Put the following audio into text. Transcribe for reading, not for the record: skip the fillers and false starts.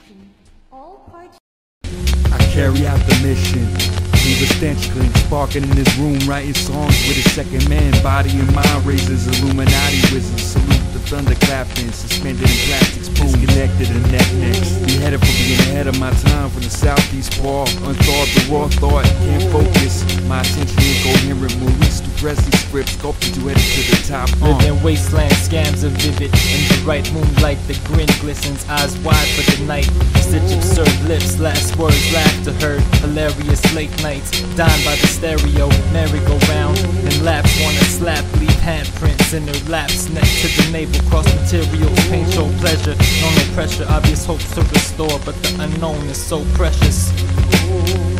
I carry out the mission. Leave a stench clean, sparking in this room, writing songs with a second man. Body and mind raisers, Illuminati wizards. Salute the thunderclapping, suspended in plastic spoons, connected and next. Beheaded for being ahead of my time from the southeast ball. Unthought, the raw thought, can't focus. My attention incoherent, Maurice Presley script sculpted you headed to the top. Living wasteland, scams are vivid. In the right moonlight, the grin glistens, eyes wide for the night. Stitch absurd lips, last words, laughter heard. Hilarious late nights, dined by the stereo, merry-go-round. And laps wanna slap, leave handprints in her laps. Neck to the navel, cross materials, pain, show pleasure. No pressure, obvious hopes to restore, but the unknown is so precious.